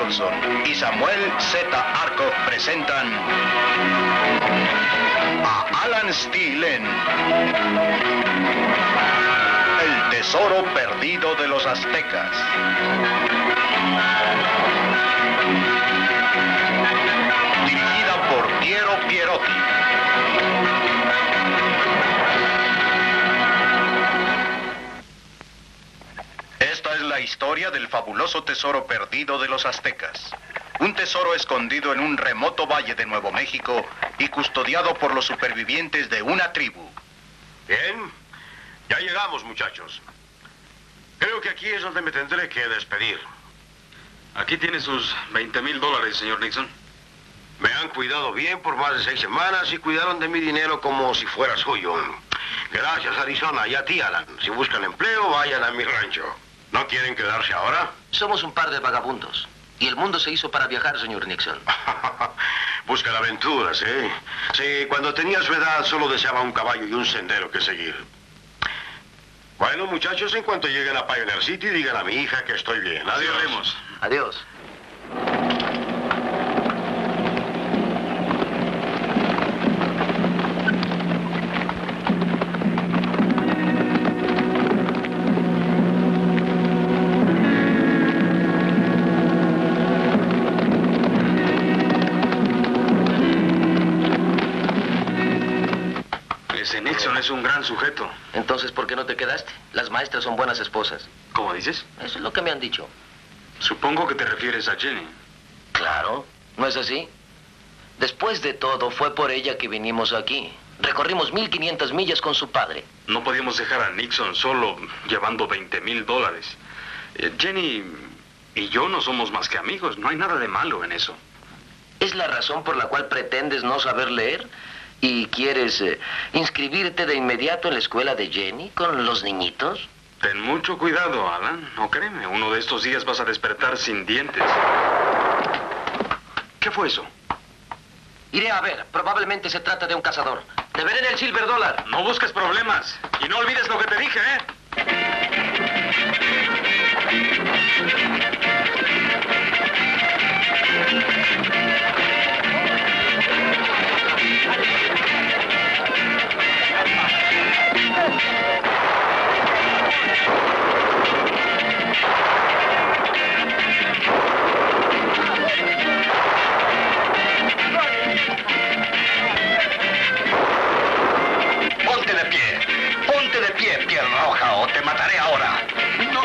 Nicholson y Samuel Z. Arkoff presentan a Alan Steele en El tesoro perdido de los aztecas. Dirigida por Piero Pierotti. Esta es la historia del fabuloso tesoro perdido de los aztecas. Un tesoro escondido en un remoto valle de Nuevo México y custodiado por los supervivientes de una tribu. Bien, ya llegamos, muchachos. Creo que aquí es donde me tendré que despedir. Aquí tiene sus $20,000, señor Nixon. Me han cuidado bien por más de 6 semanas y cuidaron de mi dinero como si fuera suyo. Gracias, Arizona, y a ti, Alan. Si buscan empleo, vayan a mi rancho. ¿No quieren quedarse ahora? Somos un par de vagabundos. Y el mundo se hizo para viajar, señor Nixon. Buscan aventuras, ¿eh? Sí, cuando tenía su edad solo deseaba un caballo y un sendero que seguir. Bueno, muchachos, en cuanto lleguen a Pioneer City, digan a mi hija que estoy bien. Adiós. Adiós. Ese Nixon es un gran sujeto. Entonces, ¿por qué no te quedaste? Las maestras son buenas esposas. ¿Cómo dices? Eso es lo que me han dicho. Supongo que te refieres a Jenny. Claro, ¿no es así? Después de todo, fue por ella que vinimos aquí. Recorrimos 1,500 millas con su padre. No podíamos dejar a Nixon solo llevando $20,000. Jenny y yo no somos más que amigos. No hay nada de malo en eso. ¿Es la razón por la cual pretendes no saber leer? ¿Y quieres inscribirte de inmediato en la escuela de Jenny con los niñitos? Ten mucho cuidado, Alan. No, créeme, uno de estos días vas a despertar sin dientes. ¿Qué fue eso? Iré a ver. Probablemente se trata de un cazador. Te veré en el Silver Dollar. No busques problemas. Y no olvides lo que te dije, ¿eh? Ponte de pie, piel roja, o te mataré ahora. No.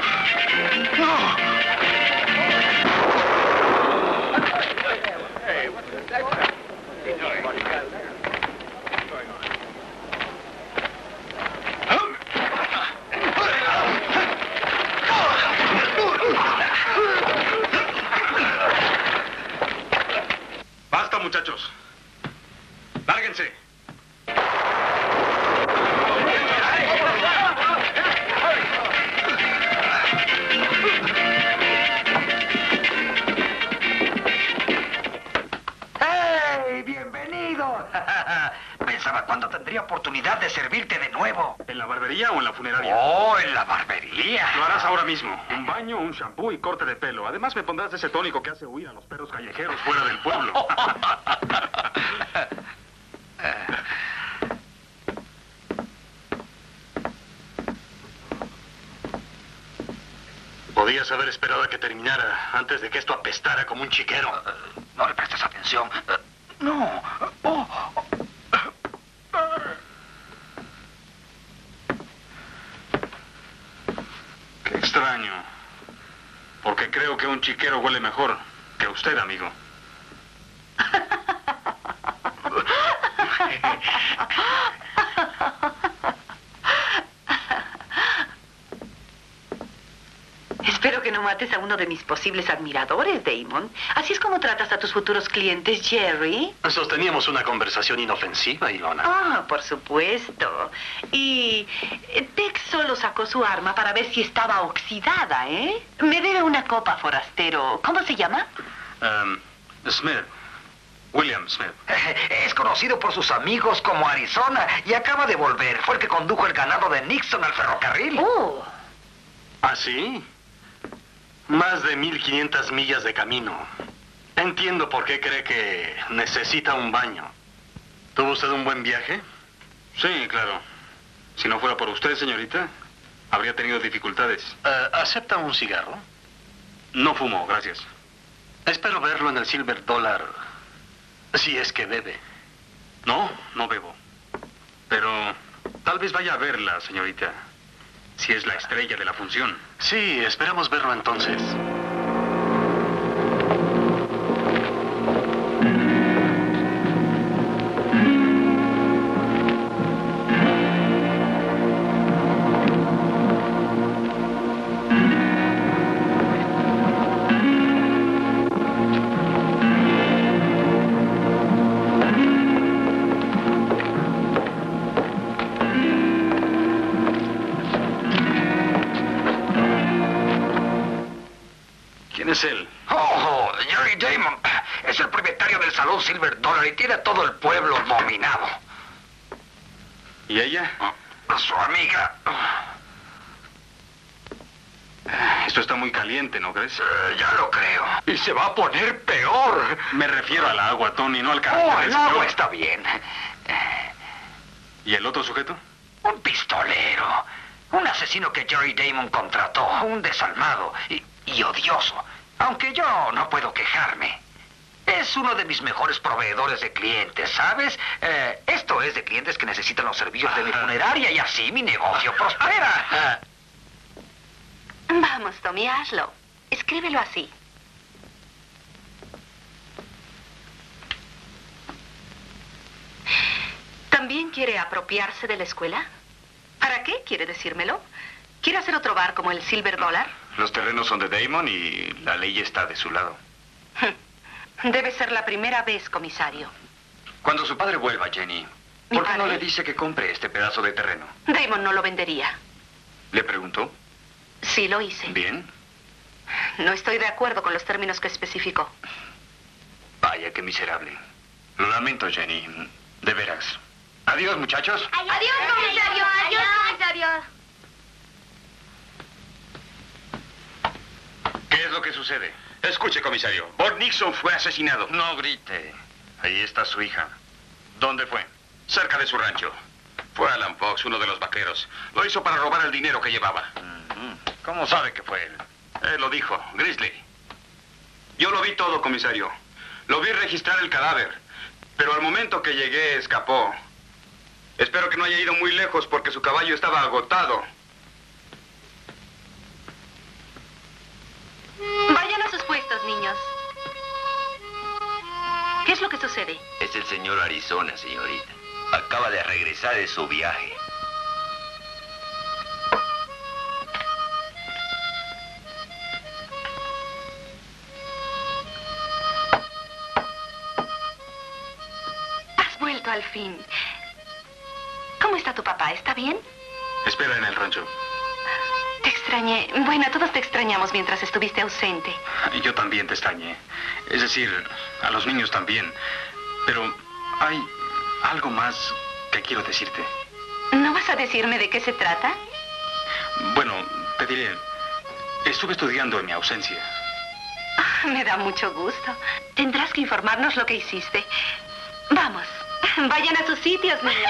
Basta, muchachos. Lárguense. Pensaba cuándo tendría oportunidad de servirte de nuevo. ¿En la barbería o en la funeraria? Oh, en la barbería. Lo harás ahora mismo. Un baño, un shampoo y corte de pelo. Además me pondrás ese tónico que hace huir a los perros callejeros fuera del pueblo. Podías haber esperado a que terminara antes de que esto apestara como un chiquero. No le prestes atención. No. Qué extraño. Porque creo que un chiquero huele mejor que usted, amigo. Espero que no mates a uno de mis posibles admiradores, Damon. Así es como tratas a tus futuros clientes, Jerry. Sosteníamos una conversación inofensiva, Ilona. Ah, por supuesto. Y Tex solo sacó su arma para ver si estaba oxidada, ¿eh? Me debe una copa, forastero. ¿Cómo se llama? Smith. William Smith. Es conocido por sus amigos como Arizona y acaba de volver. Fue el que condujo el ganado de Nixon al ferrocarril. Oh. ¿Ah, sí? Más de 1500 millas de camino. Entiendo por qué cree que necesita un baño. ¿Tuvo usted un buen viaje? Sí, claro. Si no fuera por usted, señorita, habría tenido dificultades. ¿Acepta un cigarro? No fumo, gracias. Espero verlo en el Silver Dollar, si es que bebe. No, no bebo. Pero tal vez vaya a verla, señorita, si es la estrella de la función. Sí, esperamos verlo entonces. ¿Quién es él? Oh, Jerry Damon. Es el propietario del salón Silver Dollar y tiene a todo el pueblo dominado. ¿Y ella? Su amiga. Esto está muy caliente, ¿no crees? Ya lo creo. Y se va a poner peor. Me refiero al agua, Tony, no al Oh, carácter. el agua está bien. ¿Y el otro sujeto? Un pistolero. Un asesino que Jerry Damon contrató. Un desalmado y odioso. Aunque yo no puedo quejarme. Es uno de mis mejores proveedores de clientes, ¿sabes? Esto es de clientes que necesitan los servicios de mi funeraria y así mi negocio prospera. Vamos, Tommy, hazlo. Escríbelo así. ¿También quiere apropiarse de la escuela? ¿Para qué quiere decírmelo? ¿Quiere hacer otro bar como el Silver Dollar? Los terrenos son de Damon y la ley está de su lado. Debe ser la primera vez, comisario. Cuando su padre vuelva, Jenny, ¿Mi ¿por qué no padre? le dice que compre este pedazo de terreno? Damon no lo vendería. ¿Le preguntó? Sí, lo hice. Bien. No estoy de acuerdo con los términos que especificó. Vaya, qué miserable. Lo lamento, Jenny. De veras. Adiós, muchachos. Adiós, comisario. Adiós, comisario. ¿Qué es lo que sucede? Escuche, comisario. Bob Nixon fue asesinado. No grite. Ahí está su hija. ¿Dónde fue? Cerca de su rancho. Fue Alan Fox, uno de los vaqueros. Lo hizo para robar el dinero que llevaba. ¿Cómo sabe que fue él? Él lo dijo, Grizzly. Yo lo vi todo, comisario. Lo vi registrar el cadáver. Pero al momento que llegué, escapó. Espero que no haya ido muy lejos porque su caballo estaba agotado. Vayan a sus puestos, niños. ¿Qué es lo que sucede? Es el señor Arizona, señorita. Acaba de regresar de su viaje. Has vuelto al fin. ¿Cómo está tu papá? ¿Está bien? Espera en el rancho. Te extrañé. Bueno, todos te extrañamos mientras estuviste ausente. Yo también te extrañé. Es decir, a los niños también. Pero hay algo más que quiero decirte. ¿No vas a decirme de qué se trata? Bueno, te diré. Estuve estudiando en mi ausencia. Me da mucho gusto. Tendrás que informarnos lo que hiciste. Vamos, vayan a sus sitios, niños.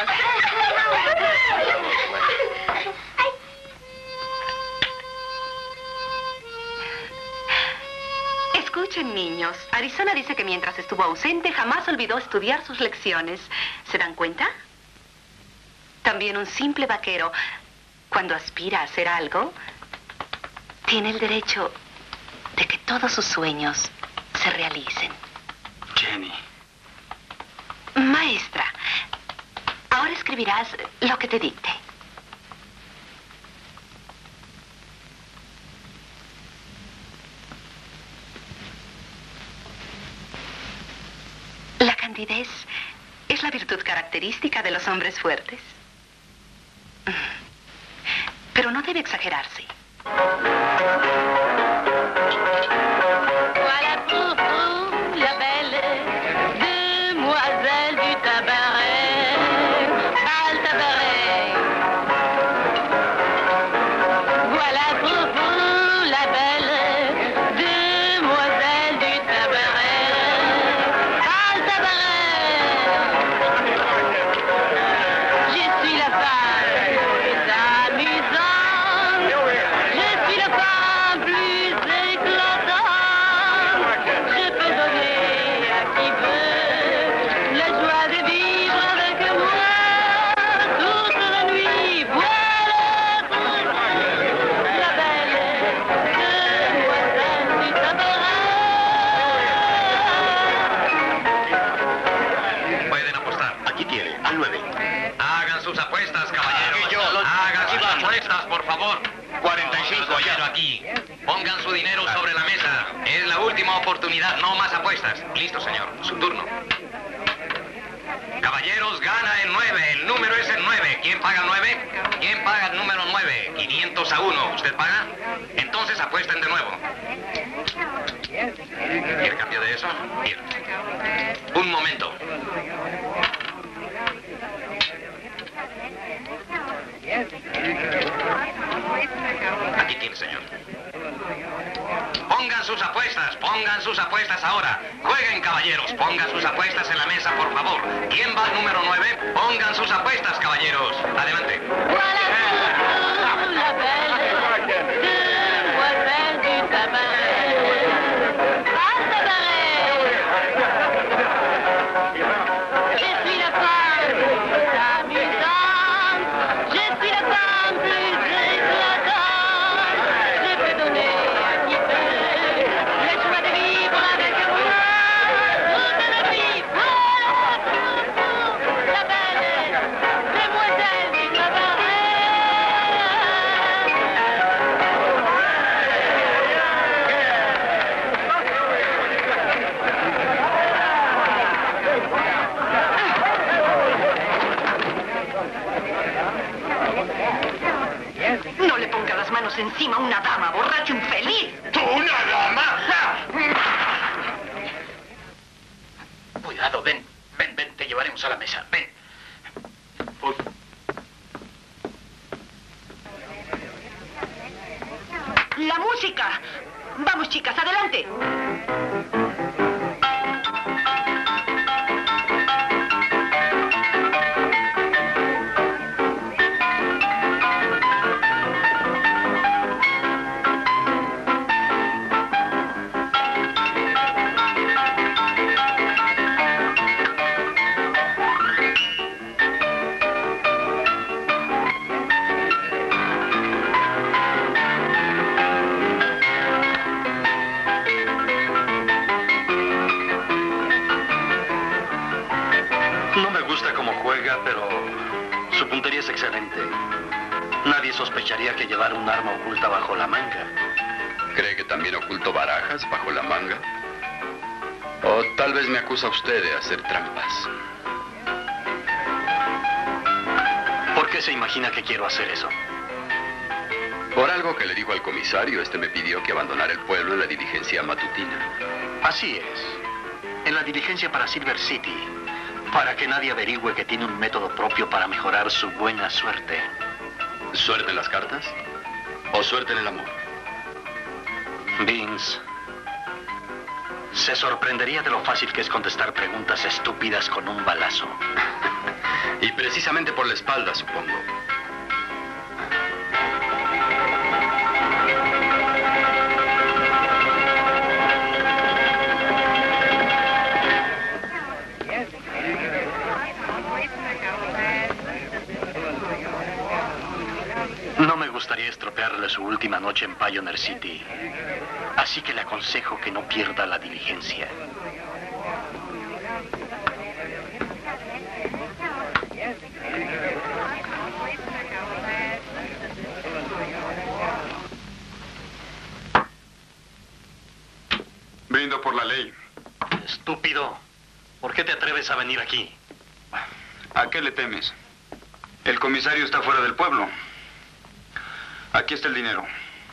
Escuchen, niños. Arizona dice que mientras estuvo ausente jamás olvidó estudiar sus lecciones. ¿Se dan cuenta? También un simple vaquero, cuando aspira a hacer algo, tiene el derecho de que todos sus sueños se realicen. Jenny. Maestra, ahora escribirás lo que te dicte. La candidez es la virtud característica de los hombres fuertes. Pero no debe exagerarse. Voilà pour vous, la belle demoiselle du tabaret. Bal tabaret. Voilà pour vous, la belle aquí. Pongan su dinero sobre la mesa. Es la última oportunidad, no más apuestas. Listo, señor. Su turno. Caballeros, gana el 9. El número es el 9. ¿Quién paga el 9? ¿Quién paga el número 9? 500 a 1. ¿Usted paga? Entonces apuesten de nuevo. ¿Quiere cambio de eso? Bien. Un momento. Aquí tiene, señor. Pongan sus apuestas ahora. Jueguen, caballeros, pongan sus apuestas en la mesa, por favor. ¿Quién va al número 9? Pongan sus apuestas, caballeros. Adelante. Encima una dama, borracho infeliz. ¿Tú, una dama? Cuidado, ven, te llevaremos a la mesa, ven. Uy. La música. Vamos, chicas, adelante. Sospecharía que llevar un arma oculta bajo la manga. ¿Cree que también oculto barajas bajo la manga? O tal vez me acusa usted de hacer trampas. ¿Por qué se imagina que quiero hacer eso? Por algo que le dijo al comisario, me pidió que abandonara el pueblo en la diligencia matutina. Así es. En la diligencia para Silver City. Para que nadie averigüe que tiene un método propio para mejorar su buena suerte. ¿Suerte en las cartas? ¿O suerte en el amor? Vince, se sorprendería de lo fácil que es contestar preguntas estúpidas con un balazo. Y precisamente por la espalda, supongo. No me gustaría estropearle su última noche en Pioneer City. Así que le aconsejo que no pierda la diligencia. Brindo por la ley. Estúpido. ¿Por qué te atreves a venir aquí? ¿A qué le temes? El comisario está fuera del pueblo. Aquí está el dinero.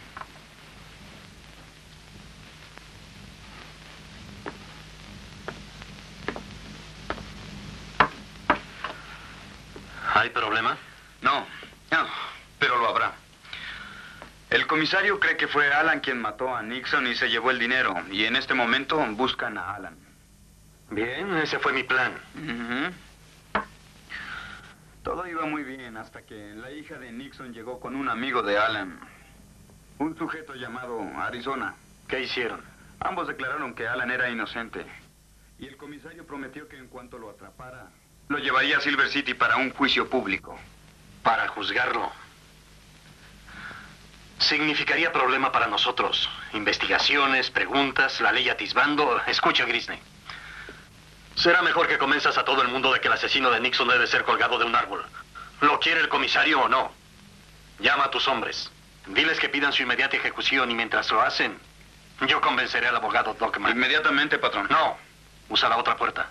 ¿Hay problema? No, pero lo habrá. El comisario cree que fue Alan quien mató a Nixon y se llevó el dinero. Y en este momento buscan a Alan. Bien, ese fue mi plan. Todo iba muy bien hasta que la hija de Nixon llegó con un amigo de Alan. Un sujeto llamado Arizona. ¿Qué hicieron? Ambos declararon que Alan era inocente. Y el comisario prometió que en cuanto lo atrapara, lo llevaría a Silver City para un juicio público. Para juzgarlo. Significaría problema para nosotros. Investigaciones, preguntas, la ley atisbando. Escucha, Grisney. Será mejor que convenzas a todo el mundo de que el asesino de Nixon debe ser colgado de un árbol. ¿Lo quiere el comisario o no? Llama a tus hombres. Diles que pidan su inmediata ejecución y mientras lo hacen, yo convenceré al abogado Dockman. Inmediatamente, patrón. No, usa la otra puerta.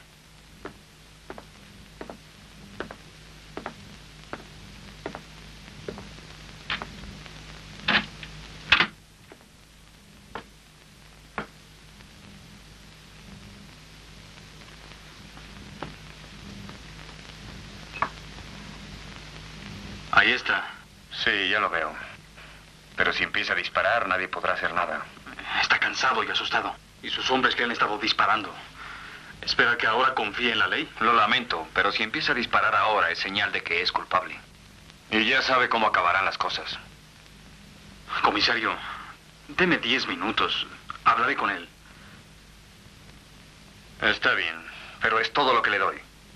Ahí está. Sí, ya lo veo. Pero si empieza a disparar, nadie podrá hacer nada. Está cansado y asustado. Y sus hombres que han estado disparando. ¿Espera que ahora confíe en la ley? Lo lamento, pero si empieza a disparar ahora es señal de que es culpable. Y ya sabe cómo acabarán las cosas. Comisario, deme 10 minutos. Hablaré con él. Está bien, pero es todo lo que le doy.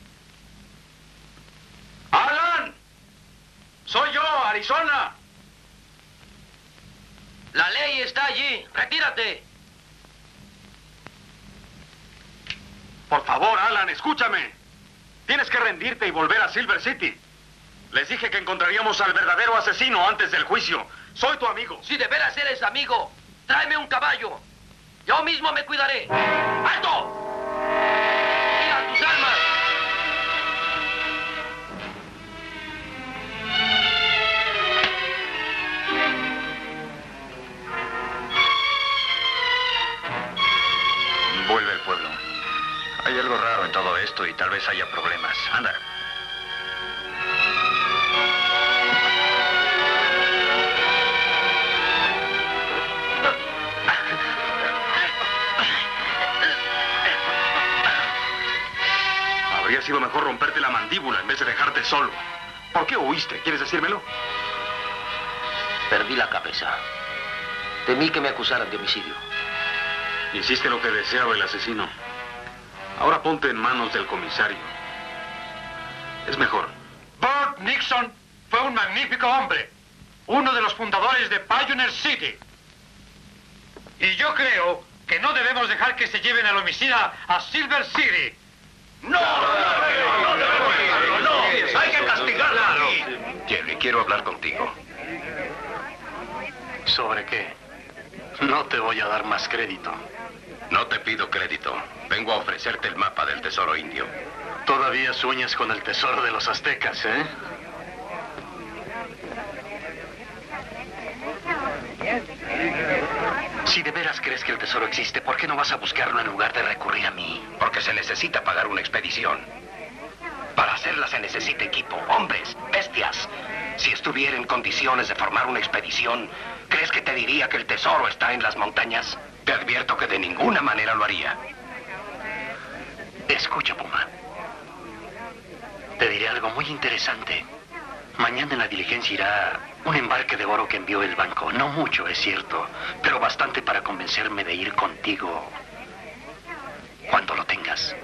¡Alan! ¡Soy yo, Arizona! La ley está allí. Retírate. Por favor, Alan, escúchame. Tienes que rendirte y volver a Silver City. Les dije que encontraríamos al verdadero asesino antes del juicio. Soy tu amigo. Si de veras eres amigo, tráeme un caballo. Yo mismo me cuidaré. ¡Alto! ¡Y a tus armas! Vuelve al pueblo. Hay algo raro en todo esto y tal vez haya problemas. Anda. Habría sido mejor romperte la mandíbula en vez de dejarte solo. ¿Por qué huiste? ¿Quieres decírmelo? Perdí la cabeza. Temí que me acusaran de homicidio. Hiciste lo que deseaba el asesino. Ahora ponte en manos del comisario. Es mejor. Burt Nixon fue un magnífico hombre. Uno de los fundadores de Pioneer City. Y yo creo que no debemos dejar que se lleven al homicida a Silver City. ¡No! ¡Hay que castigarla! Jerry, quiero hablar contigo. ¿Sobre qué? No te voy a dar más crédito. No te pido crédito. Vengo a ofrecerte el mapa del tesoro indio. Todavía sueñas con el tesoro de los aztecas, ¿eh? Si de veras crees que el tesoro existe, ¿por qué no vas a buscarlo en lugar de recurrir a mí? Porque se necesita pagar una expedición. Para hacerla se necesita equipo, hombres, bestias. Si estuviera en condiciones de formar una expedición, ¿crees que te diría que el tesoro está en las montañas? Te advierto que de ninguna manera lo haría. Escucha, Puma. Te diré algo muy interesante. Mañana en la diligencia irá un embarque de oro que envió el banco. No mucho, es cierto, pero bastante para convencerme de ir contigo cuando lo tengas.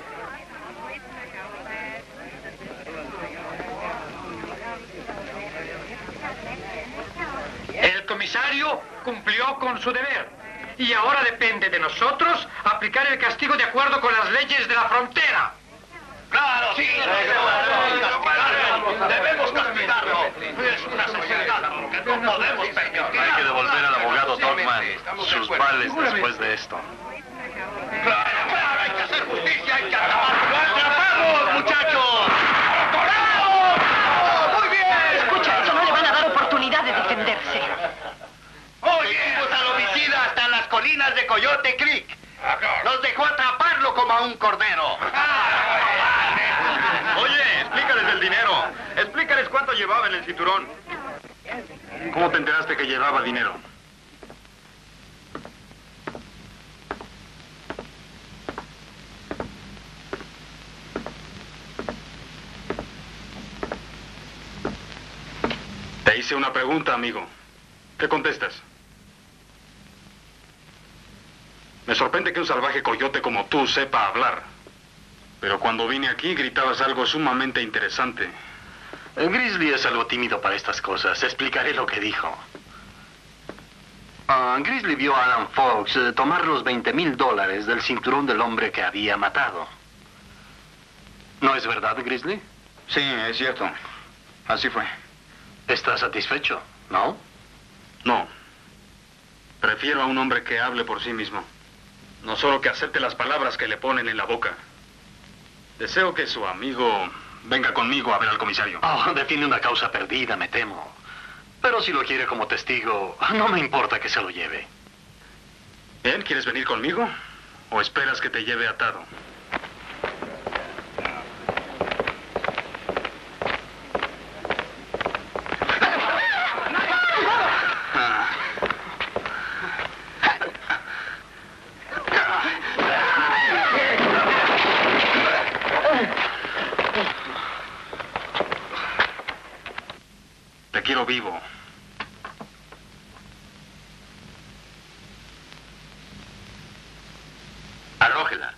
El comisario cumplió con su deber. Y ahora depende de nosotros aplicar el castigo de acuerdo con las leyes de la frontera. ¡Claro, sí! ¡Debemos castigarlo! Es una sociedad que no podemos permitir. Hay que devolver al abogado Dockman sus vales después de esto. ¡Claro, claro! ¡Hay que hacer justicia! ¡Hay que acabar! ¡Lo atrapamos, muchachos! ¡Muy bien! Escucha, eso no le van a dar oportunidad de defenderse. Oímos al homicida hasta las colinas de Coyote Creek. Nos dejó atraparlo como a un cordero. Oye, explícales el dinero. Explícales cuánto llevaba en el cinturón. ¿Cómo te enteraste que llevaba dinero? Te hice una pregunta, amigo. ¿Qué contestas? Me sorprende que un salvaje coyote como tú sepa hablar. Pero cuando vine aquí gritabas algo sumamente interesante. El Grizzly es algo tímido para estas cosas. Explicaré lo que dijo. Grizzly vio a Alan Fox tomar los $20,000 del cinturón del hombre que había matado. ¿No es verdad, Grizzly? Sí, es cierto. Así fue. ¿Estás satisfecho, no? No. Prefiero a un hombre que hable por sí mismo. No solo que acepte las palabras que le ponen en la boca. Deseo que su amigo venga conmigo a ver al comisario. Oh, defiende una causa perdida, me temo. Pero si lo quiere como testigo, no me importa que se lo lleve. Bien, ¿quieres venir conmigo? ¿O esperas que te lleve atado? Te quiero vivo. Arrójela.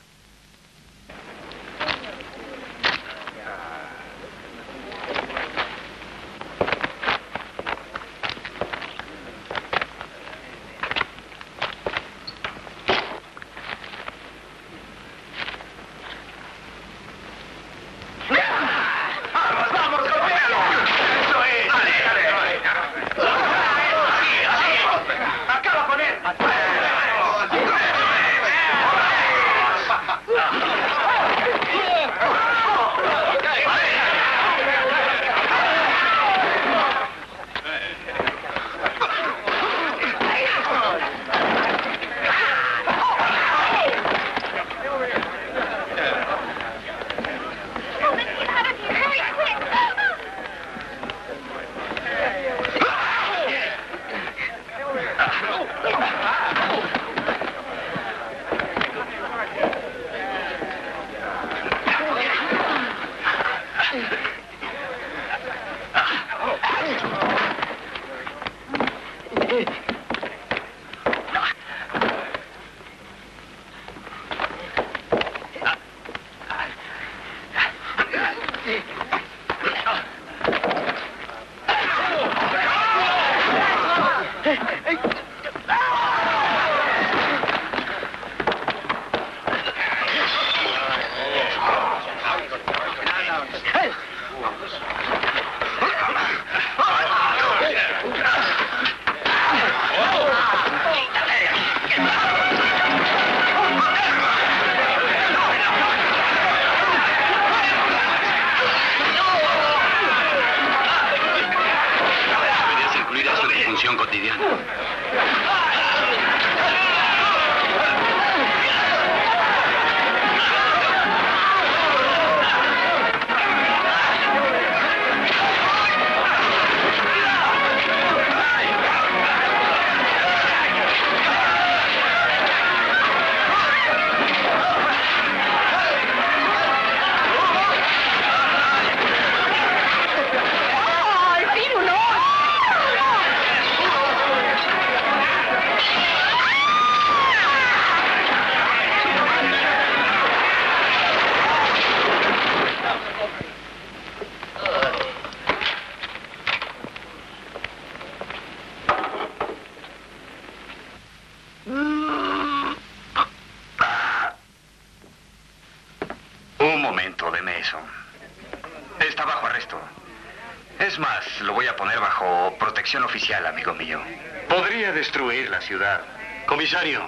Es más, lo voy a poner bajo protección oficial, amigo mío. Podría destruir la ciudad. Comisario,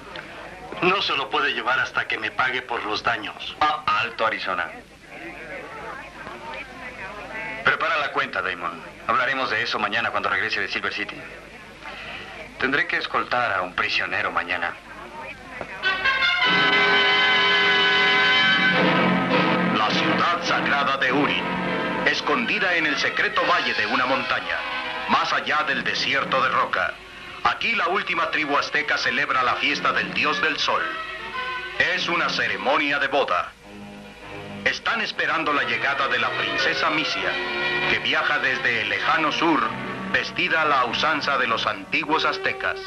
no se lo puede llevar hasta que me pague por los daños. Alto, Arizona. Prepara la cuenta, Damon. Hablaremos de eso mañana cuando regrese de Silver City. Tendré que escoltar a un prisionero mañana. La ciudad sagrada de Urin, escondida en el secreto valle de una montaña, más allá del desierto de roca. Aquí la última tribu azteca celebra la fiesta del dios del sol. Es una ceremonia de boda. Están esperando la llegada de la princesa Misia, que viaja desde el lejano sur, vestida a la usanza de los antiguos aztecas.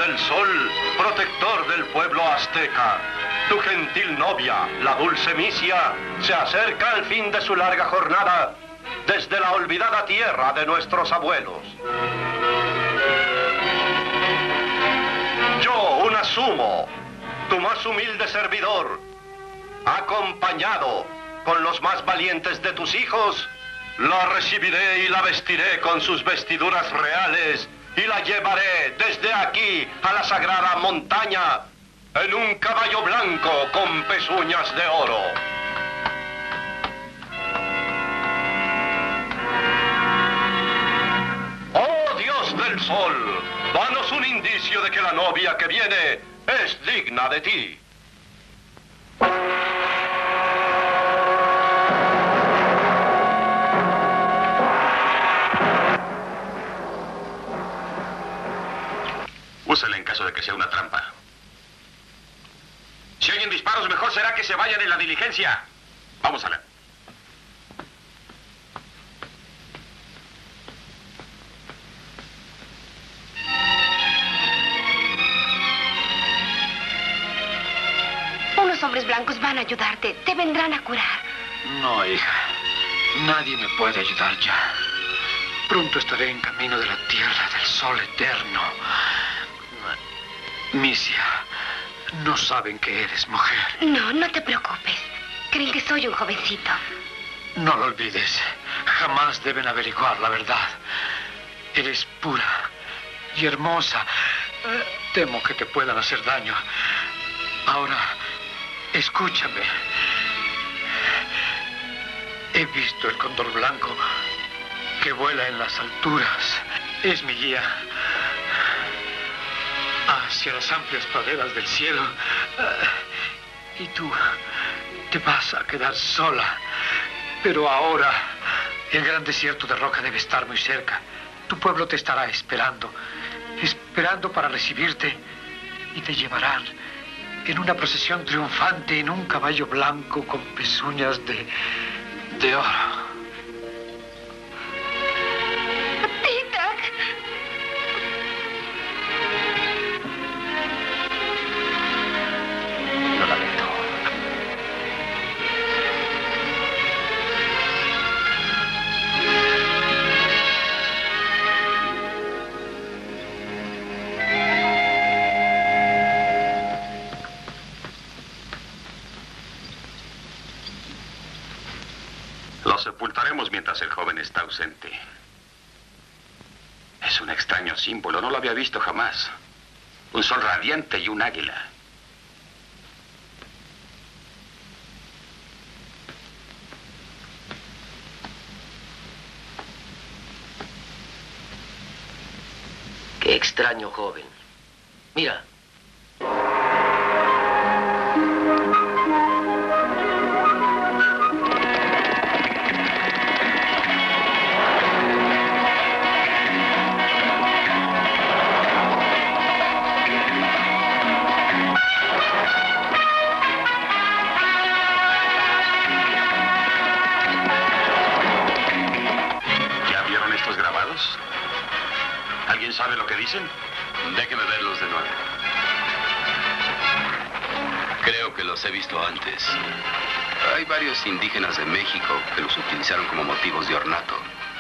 del sol, protector del pueblo azteca, tu gentil novia, la dulce Misia, se acerca al fin de su larga jornada desde la olvidada tierra de nuestros abuelos. Yo, un Asumo, tu más humilde servidor, acompañado con los más valientes de tus hijos, la recibiré y la vestiré con sus vestiduras reales y la llevaré desde aquí a la sagrada montaña en un caballo blanco con pezuñas de oro. ¡Oh, Dios del sol! Danos un indicio de que la novia que viene es digna de ti. Úsela en caso de que sea una trampa. Si oyen disparos, mejor será que se vayan en la diligencia. Vamos a ver. Unos hombres blancos van a ayudarte. Te vendrán a curar. No, hija. Nadie me puede ayudar ya. Pronto estaré en camino de la tierra del sol eterno. Misia, no saben que eres mujer. No, no te preocupes. Creen que soy un jovencito. No lo olvides. Jamás deben averiguar la verdad. Eres pura y hermosa. Temo que te puedan hacer daño. Ahora, escúchame. He visto el cóndor blanco que vuela en las alturas. Es mi guía hacia las amplias praderas del cielo. Y tú te vas a quedar sola. Pero ahora el gran desierto de roca debe estar muy cerca. Tu pueblo te estará esperando para recibirte, y te llevarán en una procesión triunfante en un caballo blanco con pezuñas de oro. Lo lamento. Lo sepultaremos mientras el joven está ausente. Es un extraño símbolo, no lo había visto jamás. Un sol radiante y un águila. Qué extraño joven. Mira. ¿Alguien sabe lo que dicen? Déjeme verlos de nuevo. Creo que los he visto antes. Hay varios indígenas de México que los utilizaron como motivos de ornato.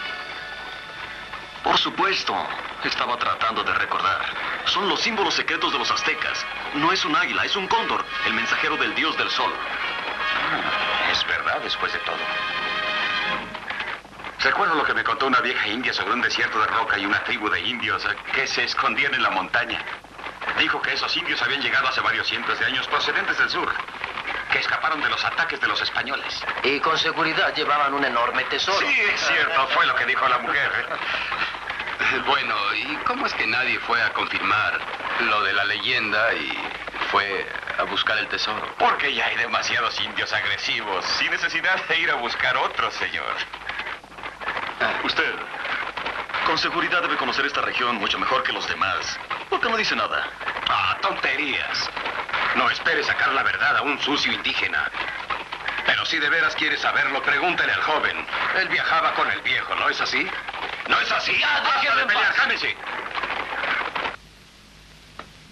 Por supuesto. Estaba tratando de recordar. Son los símbolos secretos de los aztecas. No es un águila, es un cóndor, el mensajero del dios del sol. Es verdad, después de todo. Recuerdo lo que me contó una vieja india sobre un desierto de roca y una tribu de indios que se escondían en la montaña. Dijo que esos indios habían llegado hace varios cientos de años procedentes del sur, que escaparon de los ataques de los españoles. Y con seguridad llevaban un enorme tesoro. Sí, es cierto, fue lo que dijo la mujer. Bueno, ¿y cómo es que nadie fue a confirmar lo de la leyenda y fue a buscar el tesoro? Porque ya hay demasiados indios agresivos, sin necesidad de ir a buscar otros, señor. Usted, con seguridad debe conocer esta región mucho mejor que los demás. ¿Por qué no dice nada? Ah, tonterías. No espere sacar la verdad a un sucio indígena. Pero si de veras quiere saberlo, pregúntele al joven. Él viajaba con el viejo, ¿no es así? ¿No es así? ¡Basta de pelear, cálmese!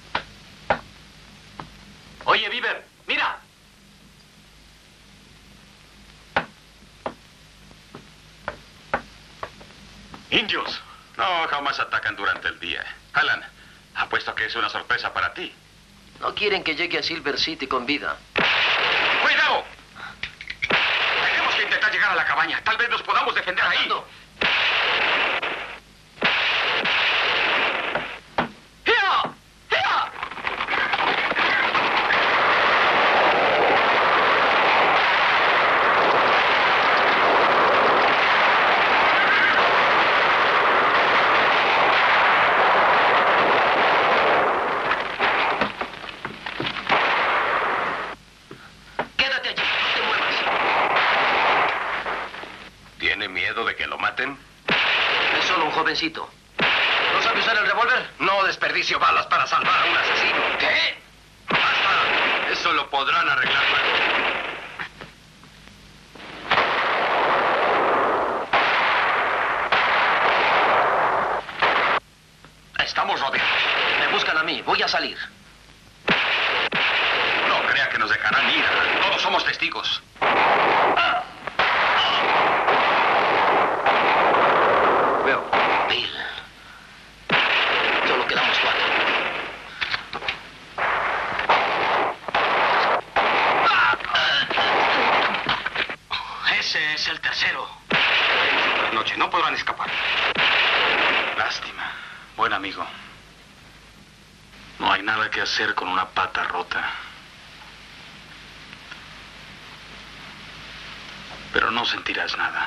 Oye, Beaver, mira. ¡Indios! No, jamás atacan durante el día. Alan, apuesto a que es una sorpresa para ti. No quieren que llegue a Silver City con vida. ¡Cuidado! Tenemos que intentar llegar a la cabaña. Tal vez nos podamos defender ahí. ¡Hia! ¡Hia! Quédate allí, no te muevas. ¿Tiene miedo de que lo maten? Es solo un jovencito. ¿No sabe usar el revólver? No desperdicio balas para salvar a un asesino. ¿Qué? ¡Basta! Eso lo podrán arreglar luego. Estamos rodeados. Me buscan a mí, voy a salir. No crea que nos dejarán ir. Todos somos testigos. Veo. Bill. Solo quedamos 4. Ese es el tercero. Buenas noches, no podrán escapar. Lástima. Buen amigo. No hay nada que hacer con una pata rota. Pero no sentirás nada.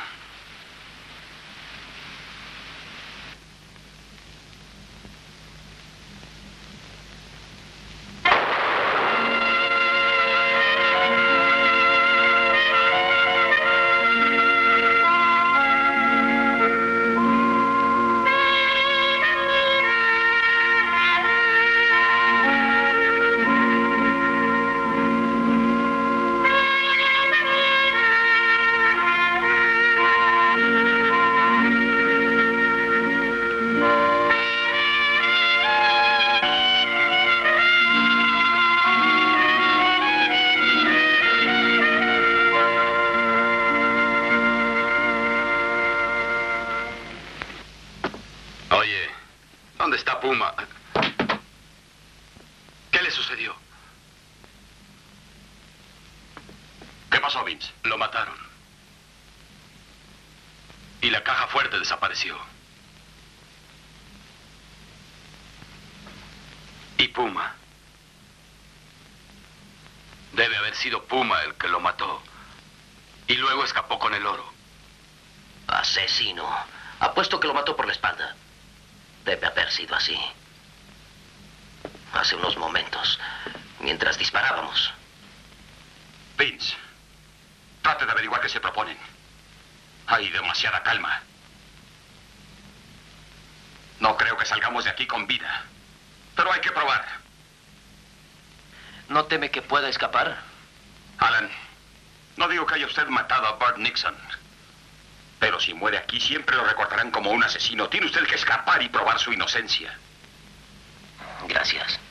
Oye, ¿dónde está Puma? ¿Qué le sucedió? ¿Qué pasó, Vince? Lo mataron. Y la caja fuerte desapareció. ¿Y Puma? Debe haber sido Puma el que lo mató. Y luego escapó con el oro. Asesino. Apuesto que lo mató por la espalda. Debe haber sido así. Hace unos momentos, mientras disparábamos. Vince, trate de averiguar qué se proponen. Hay demasiada calma. No creo que salgamos de aquí con vida. Pero hay que probar. ¿No teme que pueda escapar? Alan, no digo que haya usted matado a Bart Nixon. Pero si muere aquí, siempre lo recordarán como un asesino. Tiene usted que escapar y probar su inocencia. Gracias.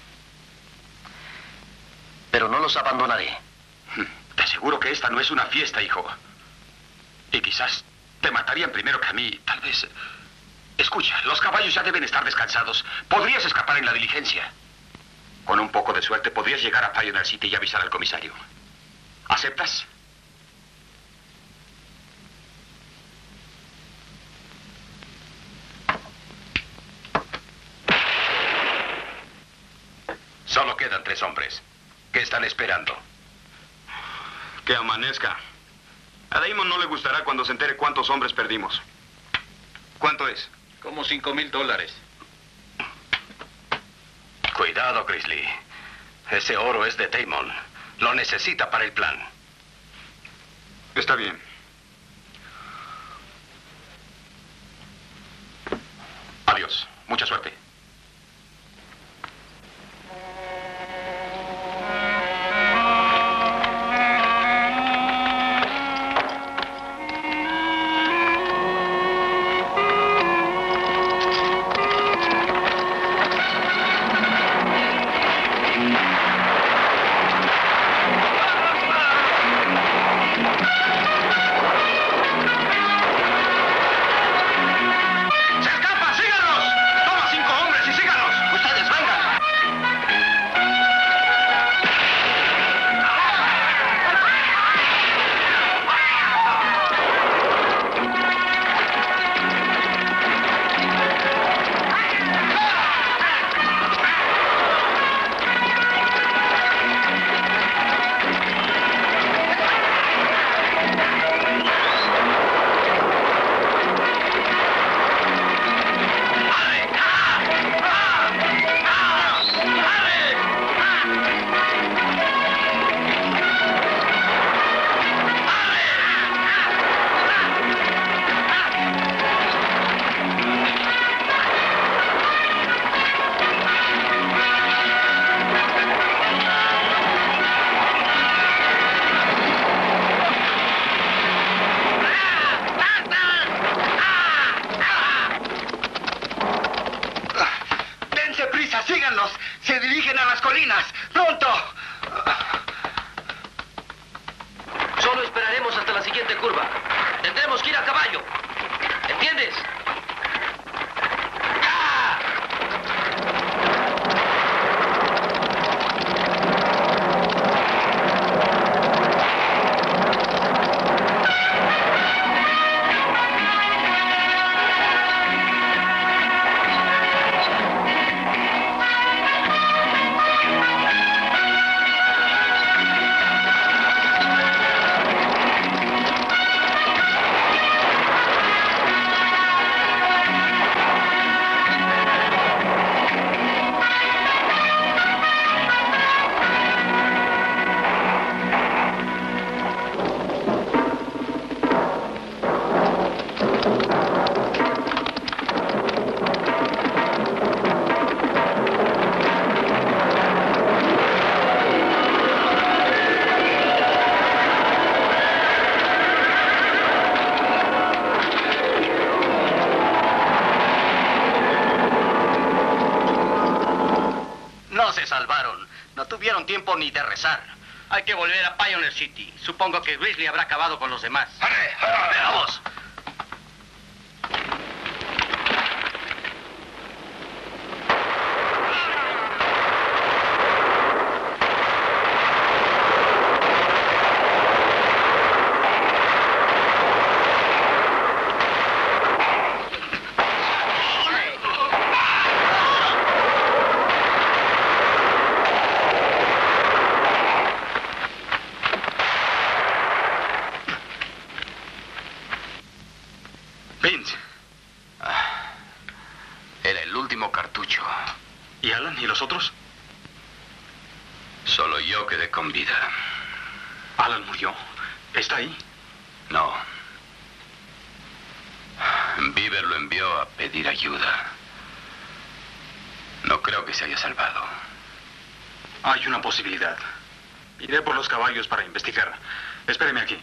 Pero no los abandonaré. Te aseguro que esta no es una fiesta, hijo. Y quizás te matarían primero que a mí. Tal vez... Escucha, los caballos ya deben estar descansados. Podrías escapar en la diligencia. Con un poco de suerte podrías llegar a Pioneer City y avisar al comisario. ¿Aceptas? Solo quedan 3 hombres. ¿Qué están esperando? Que amanezca. A Damon no le gustará cuando se entere cuántos hombres perdimos. ¿Cuánto es? Como $5,000. Cuidado, Grizzly. Ese oro es de Damon. Lo necesita para el plan. Está bien. Adiós. Mucha suerte. ¡Pronto! Solo esperaremos hasta la siguiente curva. Tendremos que ir a caballo. ¿Entiendes? No se salvaron. No tuvieron tiempo ni de rezar. Hay que volver a Pioneer City. Supongo que Grizzly habrá acabado con los demás. ¡Veamos! Vince. Era el último cartucho. ¿Y Alan y los otros? Solo yo quedé con vida. ¿Alan murió? ¿Está ahí? No. Beaver lo envió a pedir ayuda. No creo que se haya salvado. Hay una posibilidad. Iré por los caballos para investigar. Espéreme aquí.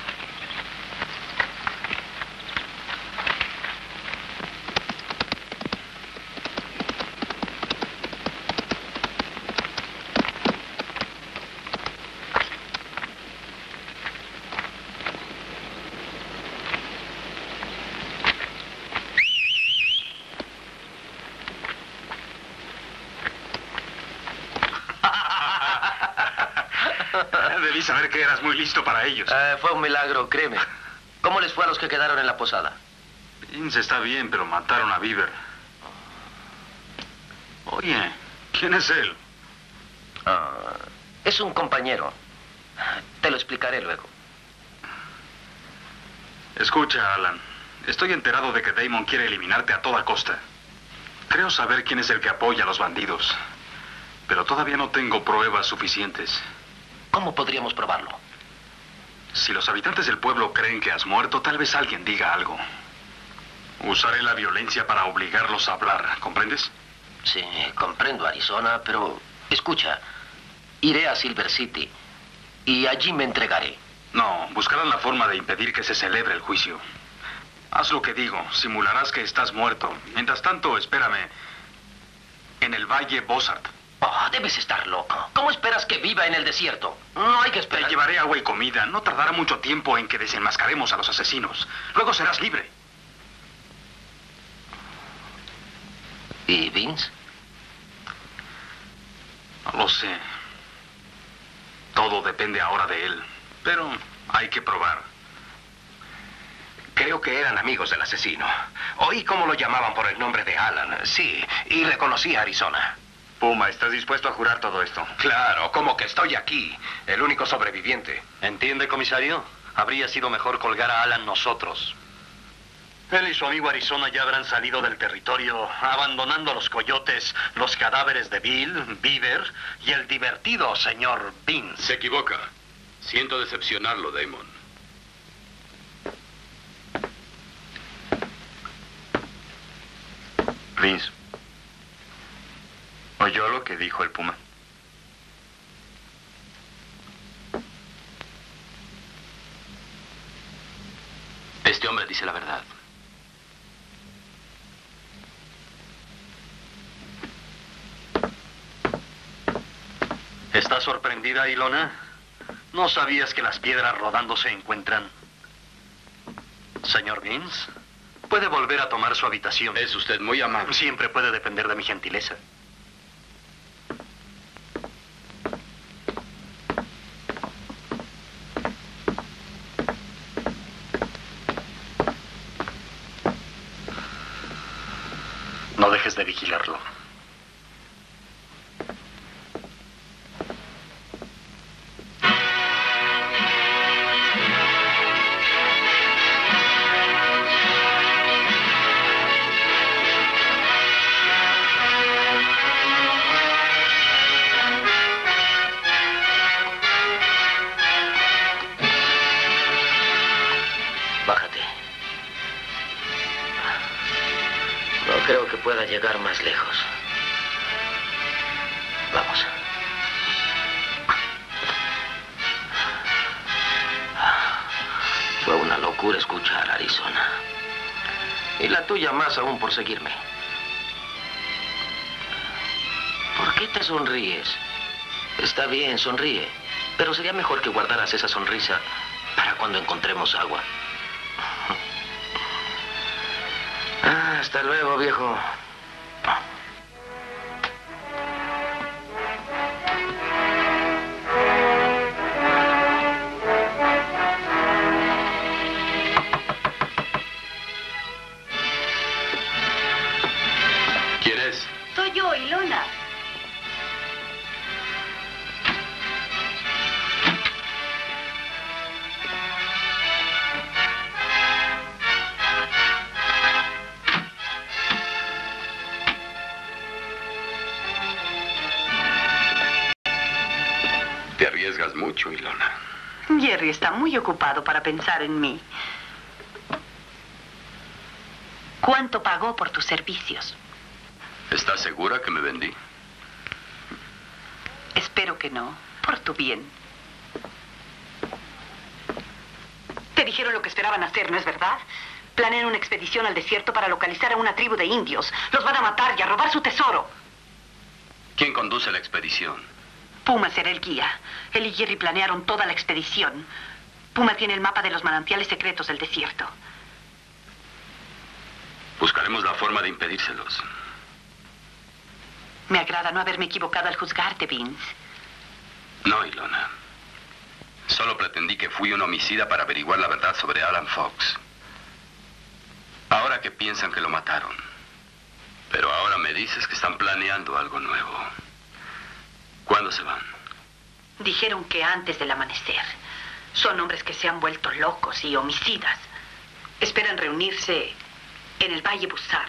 Debí saber que eras muy listo para ellos. Fue un milagro, créeme. ¿Cómo les fue a los que quedaron en la posada? Vince está bien, pero mataron a Beaver. Oye, ¿quién es él? Es un compañero. Te lo explicaré luego. Escucha, Alan. Estoy enterado de que Damon quiere eliminarte a toda costa. Creo saber quién es el que apoya a los bandidos. Pero todavía no tengo pruebas suficientes. ¿Cómo podríamos probarlo? Si los habitantes del pueblo creen que has muerto, tal vez alguien diga algo. Usaré la violencia para obligarlos a hablar, ¿comprendes? Sí, comprendo, Arizona, pero escucha, iré a Silver City y allí me entregaré. No, buscarán la forma de impedir que se celebre el juicio. Haz lo que digo, simularás que estás muerto. Mientras tanto, espérame en el Valle Bossart. Oh, debes estar loco. ¿Cómo esperas que viva en el desierto? No hay que esperar. Te llevaré agua y comida. No tardará mucho tiempo en que desenmascaremos a los asesinos. Luego serás libre. ¿Y Vince? No lo sé. Todo depende ahora de él. Pero hay que probar. Creo que eran amigos del asesino. Oí cómo lo llamaban por el nombre de Alan. Sí, y reconocí a Arizona. Puma, ¿estás dispuesto a jurar todo esto? Claro, como que estoy aquí, el único sobreviviente. ¿Entiende, comisario? Habría sido mejor colgar a Alan nosotros. Él y su amigo Arizona ya habrán salido del territorio, abandonando a los coyotes, los cadáveres de Bill, Beaver y el divertido señor Vince. Se equivoca. Siento decepcionarlo, Damon. Vince, ¿oyó lo que dijo el Puma? Este hombre dice la verdad. ¿Estás sorprendida, Ilona? ¿No sabías que las piedras rodando se encuentran? Señor Vince, puede volver a tomar su habitación. Es usted muy amable. Siempre puede depender de mi gentileza. No dejes de vigilarlo. Bájate. No creo que pueda llegar más lejos. Vamos. Fue una locura escuchar a Arizona. Y la tuya más aún por seguirme. ¿Por qué te sonríes? Está bien, sonríe. Pero sería mejor que guardaras esa sonrisa para cuando encontremos agua. Hasta luego, viejo. ¿Quién es? Soy yo, Ilona. Te arriesgas mucho, Ilona. Jerry está muy ocupado para pensar en mí. ¿Cuánto pagó por tus servicios? ¿Estás segura que me vendí? Espero que no, por tu bien. Te dijeron lo que esperaban hacer, ¿no es verdad? Planean una expedición al desierto para localizar a una tribu de indios. Los van a matar y a robar su tesoro. ¿Quién conduce la expedición? Puma será el guía. Él y Jerry planearon toda la expedición. Puma tiene el mapa de los manantiales secretos del desierto. Buscaremos la forma de impedírselos. Me agrada no haberme equivocado al juzgarte, Vince. No, Ilona. Solo pretendí que fui un homicida para averiguar la verdad sobre Alan Fox. Ahora que piensan que lo mataron. Pero ahora me dices que están planeando algo nuevo. ¿Cuándo se van? Dijeron que antes del amanecer. Son hombres que se han vuelto locos y homicidas. Esperan reunirse en el Valle Bussard.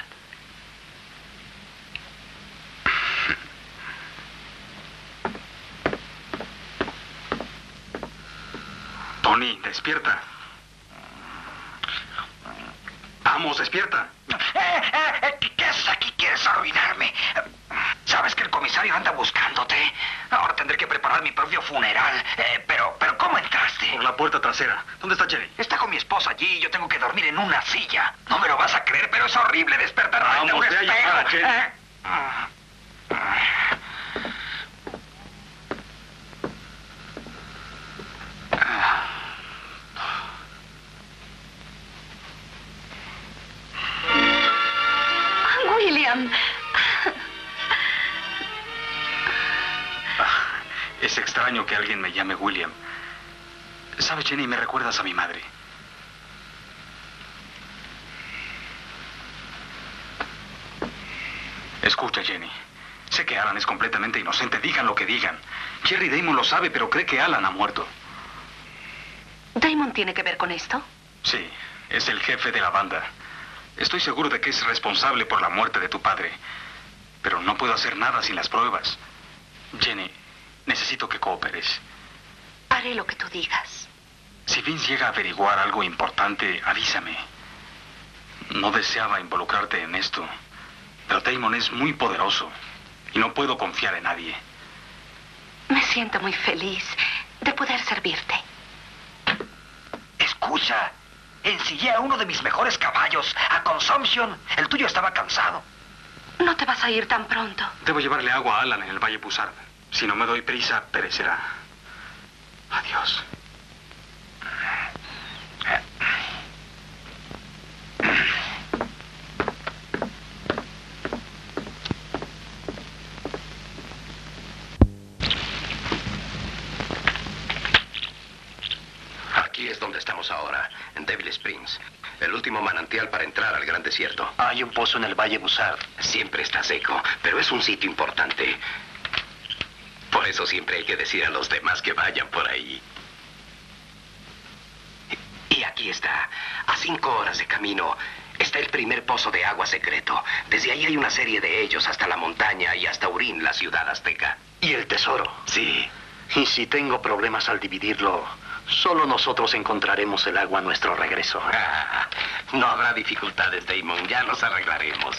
Tony, despierta. Vamos, despierta. ¿Qué haces aquí? ¿Quieres arruinarme? ¿Sabes que el comisario anda buscándote? Ahora tendré que preparar mi propio funeral. Pero ¿cómo entraste? Por la puerta trasera. ¿Dónde está Jenny? Está con mi esposa allí y yo tengo que dormir en una silla. No me lo vas a creer, pero es horrible despertar frente a un Vamos, ve a espejo. llamar a Jenny. William. Es extraño que alguien me llame William. ¿Sabes, Jenny? Me recuerdas a mi madre. Escucha, Jenny. Sé que Alan es completamente inocente. Digan lo que digan. Jerry Damon lo sabe, pero cree que Alan ha muerto. ¿Damon tiene que ver con esto? Sí, es el jefe de la banda. Estoy seguro de que es responsable por la muerte de tu padre. Pero no puedo hacer nada sin las pruebas. Jenny, necesito que cooperes. Haré lo que tú digas. Si Vince llega a averiguar algo importante, avísame. No deseaba involucrarte en esto, pero Damon es muy poderoso y no puedo confiar en nadie. Me siento muy feliz de poder servirte. Escucha, ensillé a uno de mis mejores caballos, a Consumption. El tuyo estaba cansado. No te vas a ir tan pronto. Debo llevarle agua a Alan en el Valle Bussard. Si no me doy prisa, perecerá. Adiós. Aquí es donde estamos ahora, en Devil Springs. El último manantial para entrar al gran desierto. Hay un pozo en el Valle Bussard. Siempre está seco, pero es un sitio importante. Por eso siempre hay que decir a los demás que vayan por ahí. Y aquí está, a 5 horas de camino, está el primer pozo de agua secreto. Desde ahí hay una serie de ellos hasta la montaña y hasta Urín, la ciudad azteca. ¿Y el tesoro? Sí. Y si tengo problemas al dividirlo, solo nosotros encontraremos el agua a nuestro regreso. No habrá dificultades, Damon. Ya nos arreglaremos.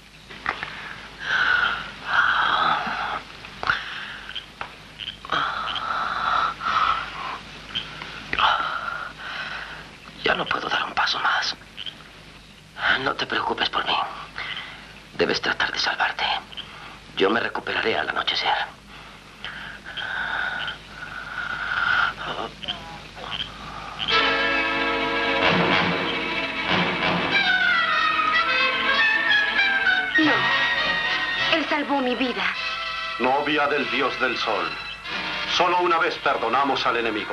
Ya no puedo dar un paso más. No te preocupes por mí. Debes tratar de salvarte. Yo me recuperaré al anochecer. No. Él salvó mi vida. Novia del dios del sol. Solo una vez perdonamos al enemigo.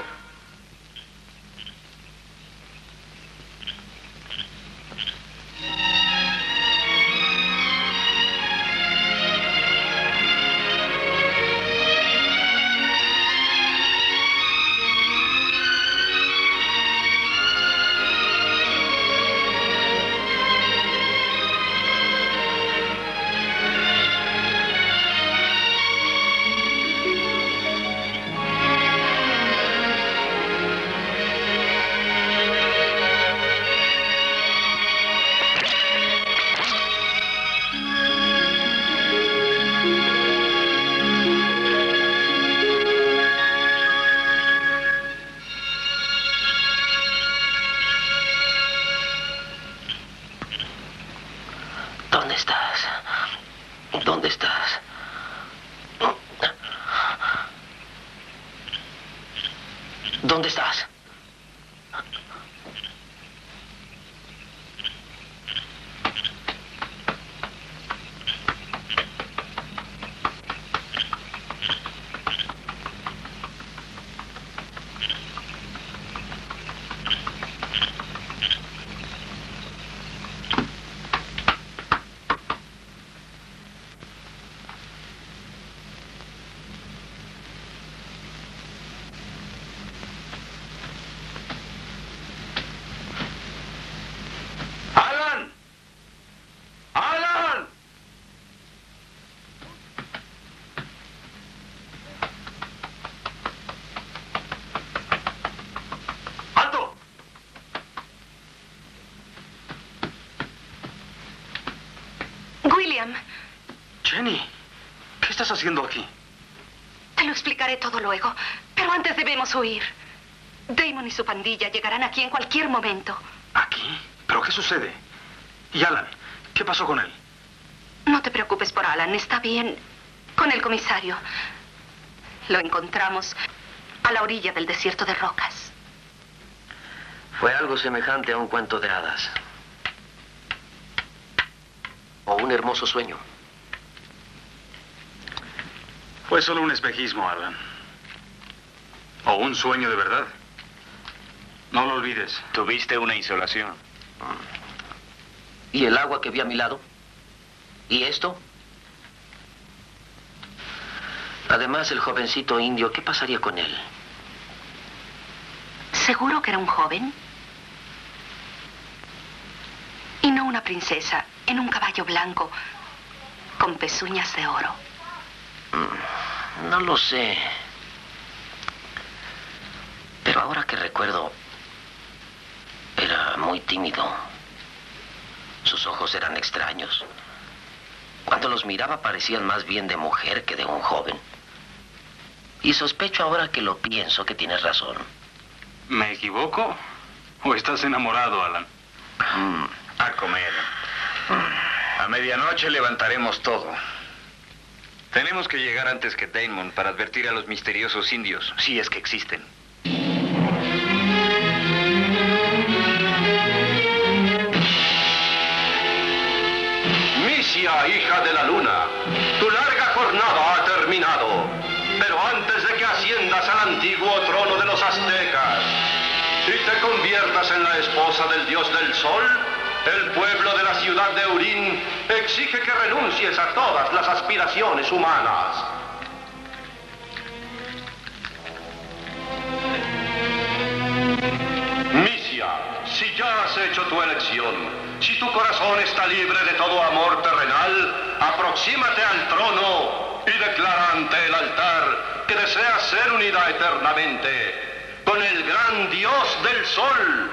¿Dónde estás? ¿Dónde estás? ¿Dónde estás? ¡Alan! ¡Alan! ¡Alto! William, Jenny, ¿qué estás haciendo aquí? te lo explicaré todo luego. Pero antes debemos huir. Damon y su pandilla llegarán aquí en cualquier momento. ¿Aquí? ¿Pero qué sucede? ¿Y Alan? ¿Qué pasó con él? No te preocupes por Alan, está bien con el comisario. Lo encontramos a la orilla del desierto de rocas. Fue algo semejante a un cuento de hadas. O un hermoso sueño. Fue solo un espejismo, Alan. O un sueño de verdad. No lo olvides. Tuviste una insolación. ¿Y el agua que vi a mi lado? ¿Y esto? Además, el jovencito indio, ¿qué pasaría con él? ¿Seguro que era un joven? Y no una princesa en un caballo blanco con pezuñas de oro. No lo sé. Pero ahora que recuerdo, era muy tímido. Sus ojos eran extraños. Cuando los miraba parecían más bien de mujer que de un joven. Y sospecho ahora que lo pienso que tienes razón. ¿Me equivoco? ¿O estás enamorado, Alan? A comer. A medianoche levantaremos todo. Tenemos que llegar antes que Damon para advertir a los misteriosos indios, si es que existen. Misia, hija de la luna, tu larga jornada ha terminado. Pero antes de que asciendas al antiguo trono de los aztecas y te conviertas en la esposa del dios del sol, el pueblo de la ciudad de Urín exige que renuncies a todas las aspiraciones humanas. Misia, si ya has hecho tu elección, si tu corazón está libre de todo amor terrenal, aproxímate al trono y declara ante el altar que deseas ser unida eternamente con el gran dios del sol.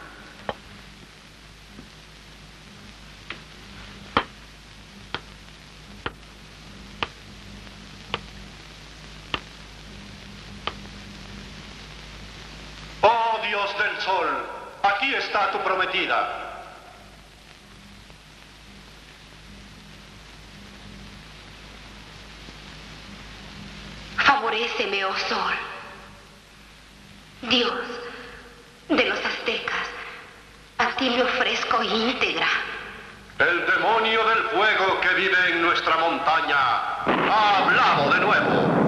Oh Dios del sol, aquí está tu prometida. Favoréceme, oh sol. Dios de los aztecas, a ti me ofrezco íntegra. El demonio del fuego que vive en nuestra montaña ha hablado de nuevo.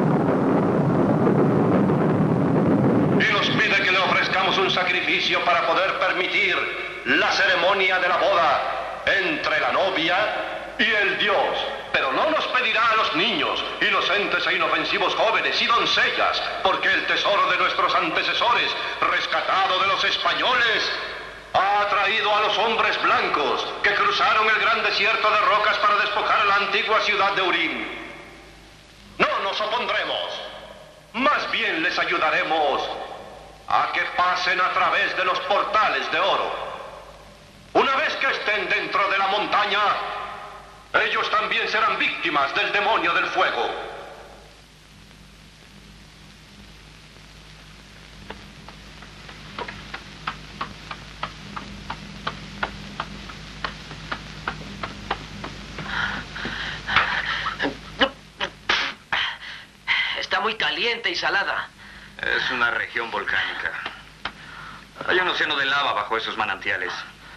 Y nos pide que le ofrezcamos un sacrificio para poder permitir la ceremonia de la boda entre la novia y el dios. Pero no nos pedirá a los niños, inocentes e inofensivos jóvenes y doncellas, porque el tesoro de nuestros antecesores, rescatado de los españoles, ha atraído a los hombres blancos que cruzaron el gran desierto de rocas para despojar la antigua ciudad de Urín. No nos opondremos, más bien les ayudaremos a que pasen a través de los portales de oro. Una vez que estén dentro de la montaña, ellos también serán víctimas del demonio del fuego. Está muy caliente y salada. Es una región volcánica. Hay un océano de lava bajo esos manantiales.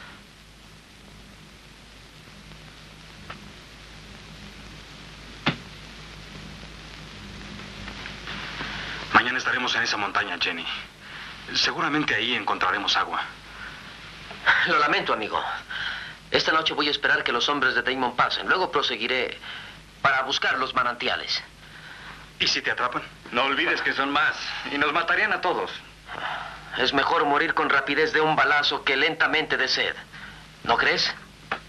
Mañana estaremos en esa montaña, Jenny. Seguramente ahí encontraremos agua. Lo lamento, amigo. Esta noche voy a esperar que los hombres de Damon pasen. Luego proseguiré para buscar los manantiales. ¿Y si te atrapan? No olvides que son más y nos matarían a todos. Es mejor morir con rapidez de un balazo que lentamente de sed. ¿No crees?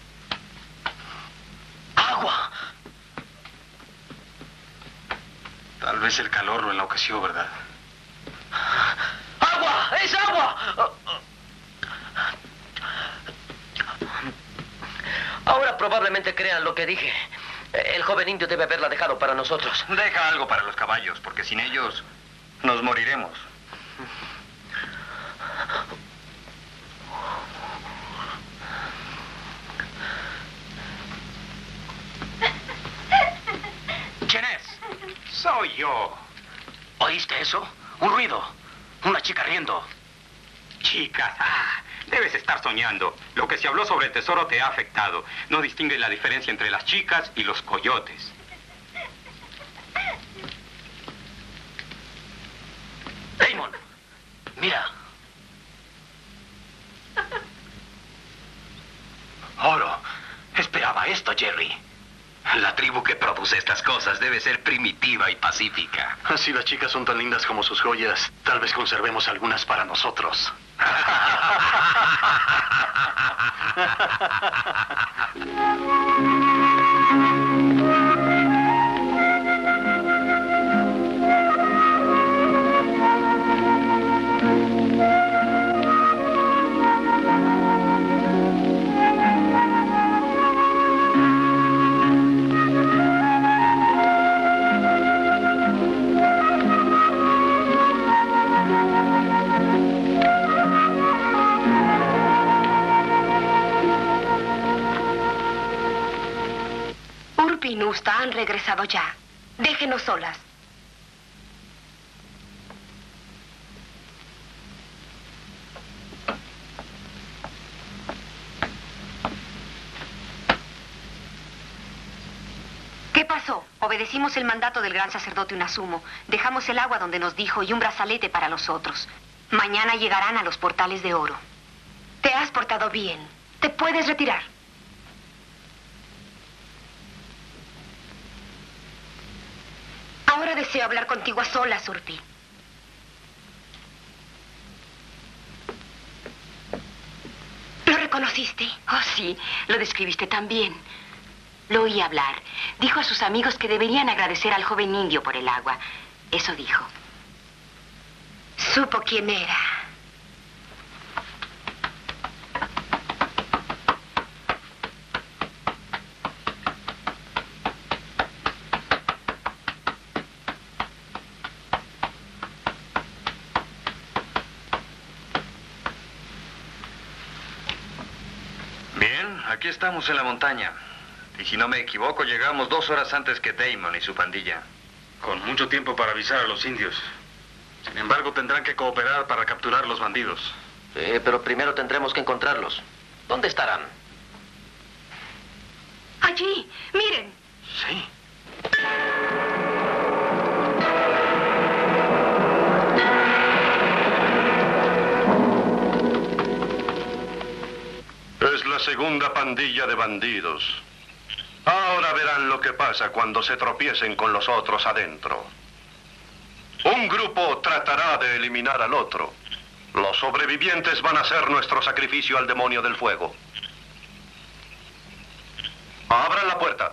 ¡Agua! Tal vez el calor lo enloqueció, ¿verdad? ¡Agua! ¡Es agua! Ahora probablemente crean lo que dije. El joven indio debe haberla dejado para nosotros. Deja algo para los caballos, porque sin ellos nos moriremos. ¿Quién es? Soy yo. ¿Oíste eso? Un ruido. Una chica riendo. Chicas, debes estar soñando. Lo que se habló sobre el tesoro te ha afectado. No distingues la diferencia entre las chicas y los coyotes. Damon, mira. Oro. Esperaba esto, Jerry. La tribu que produce estas cosas debe ser primitiva y pacífica. Si las chicas son tan lindas como sus joyas, tal vez conservemos algunas para nosotros. gusta, han regresado ya. Déjenos solas. ¿Qué pasó? Obedecimos el mandato del gran sacerdote Unazumo. Dejamos el agua donde nos dijo y un brazalete para los otros. Mañana llegarán a los portales de oro. Te has portado bien. Te puedes retirar. Ahora deseo hablar contigo a solas, Urpi. ¿Lo reconociste? Oh, sí, lo describiste tan bien. Lo oí hablar. Dijo a sus amigos que deberían agradecer al joven indio por el agua. Eso dijo. Supo quién era. Bien, aquí estamos en la montaña. Y si no me equivoco, llegamos 2 horas antes que Damon y su pandilla. Con mucho tiempo para avisar a los indios. Sin embargo, tendrán que cooperar para capturar a los bandidos. Sí, pero primero tendremos que encontrarlos. ¿Dónde estarán? Allí, miren. Sí. Es la segunda pandilla de bandidos. Ahora verán lo que pasa cuando se tropiecen con los otros adentro. Un grupo tratará de eliminar al otro. Los sobrevivientes van a ser nuestro sacrificio al demonio del fuego. Abran la puerta.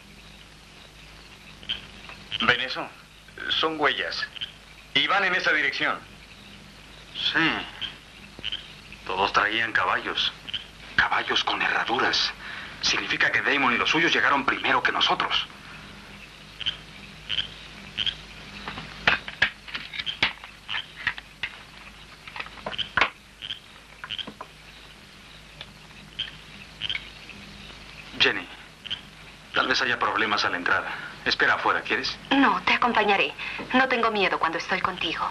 ¿Ven eso? Son huellas. Y van en esa dirección. Sí. Todos traían caballos. Caballos con herraduras. Significa que Damon y los suyos llegaron primero que nosotros. Jenny, tal vez haya problemas a la entrada. Espera afuera, ¿quieres? No, te acompañaré. No tengo miedo cuando estoy contigo.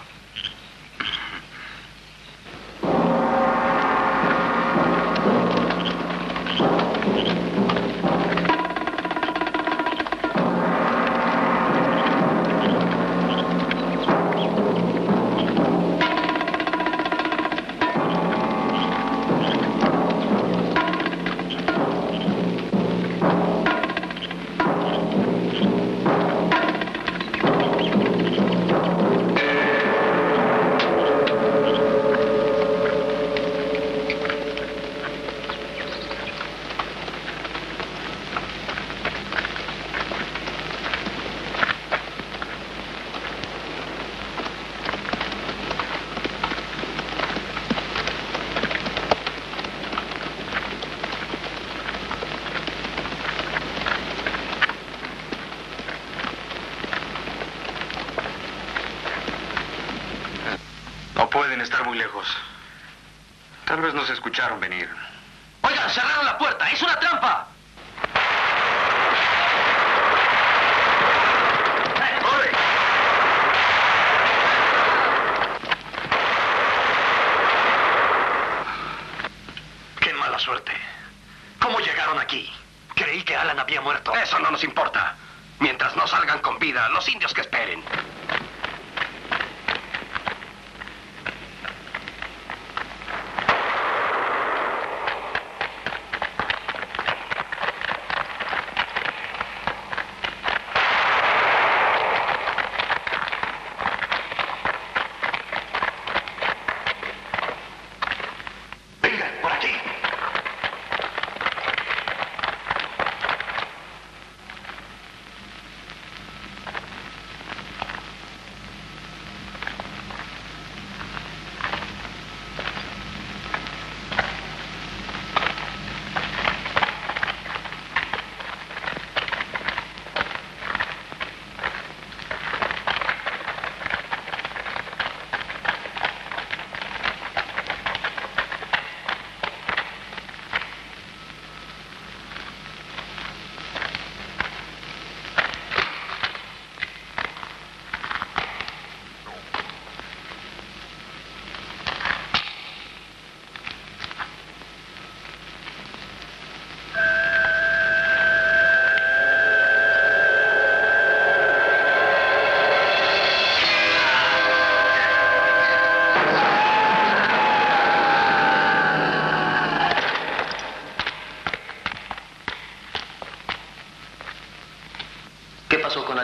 No pueden estar muy lejos. Tal vez nos escucharon venir. Oigan, cerraron la puerta. ¡Es una trampa! ¡Qué mala suerte! ¿Cómo llegaron aquí? Creí que Alan había muerto. Eso no nos importa. Mientras no salgan con vida, los indios que esperen.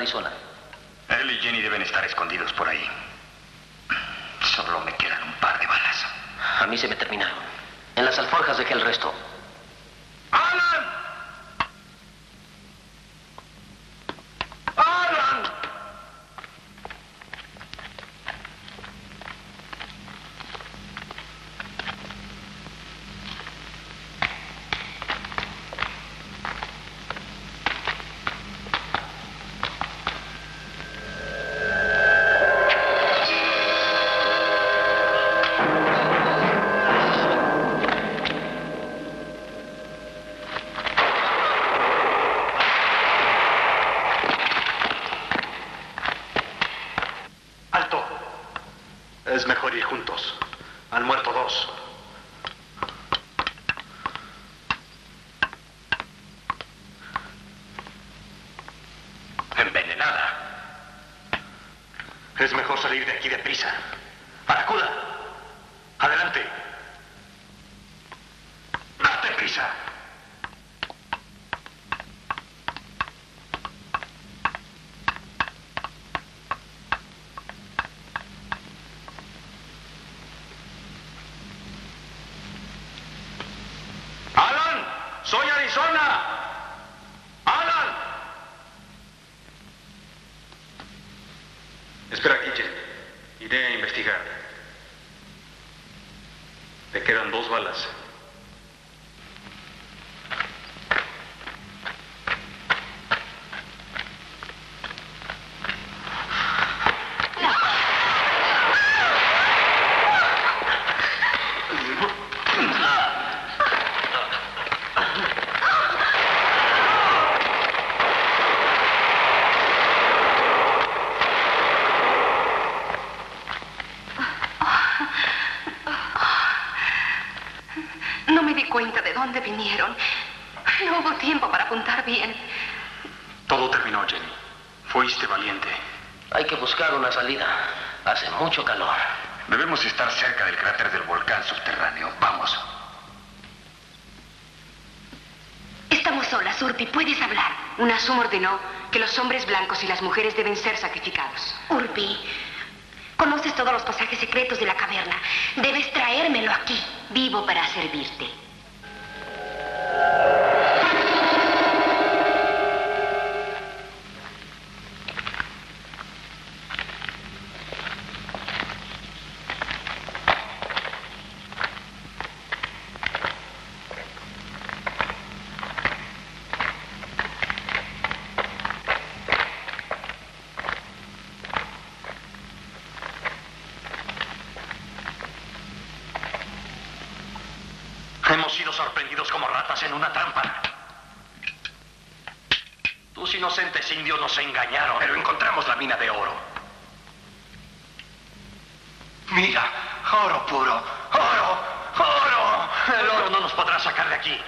Arizona? Él y Jenny deben estar escondidos por ahí. Solo me quedan un par de balas. A mí se me terminaron. En las alforjas dejé el resto. ¡Alan! ¡Alan! ¡Alto! Es mejor ir juntos. Han muerto dos. Envenenada. Es mejor salir de aquí deprisa. ¡Baracuda! ¡Adelante! ¡Date prisa! ¡Alan! ¡Soy Arizona! ¡Alan! Espera aquí, Jen. Iré a investigar. Te quedan 2 balas. No me di cuenta de dónde vinieron. No hubo tiempo para apuntar bien. Todo terminó, Jenny. Fuiste valiente. Hay que buscar una salida. Hace mucho calor. Debemos estar cerca del cráter del volcán subterráneo. Vamos. Estamos solas, Urpi. Puedes hablar. Unasum ordenó que los hombres blancos y las mujeres deben ser sacrificados. Urpi, conoces todos los pasajes secretos de la caverna. Debes traérmelo aquí. Vivo para servirte. Hemos sido sorprendidos como ratas en una trampa. Tus inocentes indios nos engañaron. Pero encontramos la mina de oro. Mira, oro puro. ¡Oro! ¡Oro! El oro no nos podrá sacar de aquí.